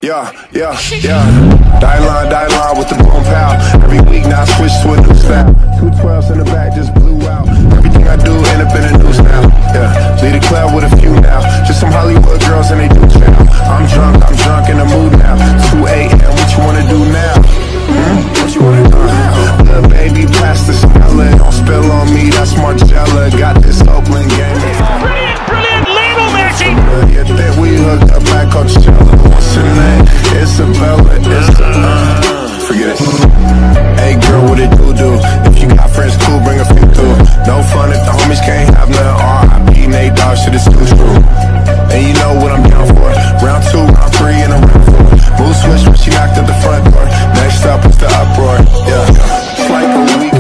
Yeah, yeah, yeah. Die line with the boom pow. Every week now I switch to a new style. 212s in the back just blew out. Everything I do end up in the news now. Yeah, lead a cloud with a few now. Just some Hollywood girls and they do chow. I'm drunk in the mood now. 2 a.m. What you wanna do now? What you wanna do now? Little baby, pass the smell it. Don't spill on me, that's Margiela. Got this Oakland game. Brilliant, Lionel Messi! You think we hooked up at Coachella? What's her name? Isabella, forget it. Hey girl, what it do? If you got friends, cool, bring a few through. No fun if the homies can't have none. R.I.P. Nate Dogg, shit is too true. And you know what I'm down for. Round 2, round 3, and a round 4. Mood switch when she knocked at the front door. Next up is the uproar. Yeah, it's like a week.